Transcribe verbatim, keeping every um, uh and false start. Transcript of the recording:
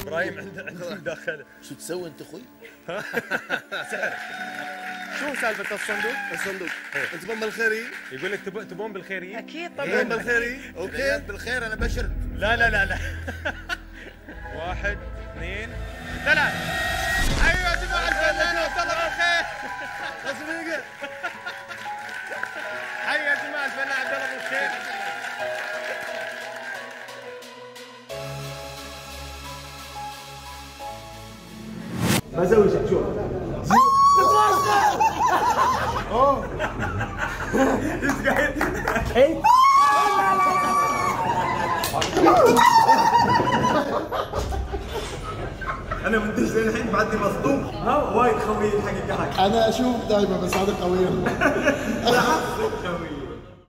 ابراهيم عنده عنده مداخله. شو تسوي انت اخوي؟ شو سالفه الصندوق؟ الصندوق تبون بالخيري؟ يقول لك تبون تبون بالخيري؟ اكيد تبون طبعا. بالخيري؟ اوكي بالخير انا بشر. لا لا لا لا. واحد اثنين ثلاث. ايوه يا جماعه الفنان عبد الله بالخير. تصفيقه. حي يا جماعه الفنان عبد الله بالخير. ما اسوي شيء شوف اوه ايش قاعد ايه انا منتج للحين بعدني مصدوم. ها وايد خوي الحقيقه. انا اشوف دائما بس هذا قوي.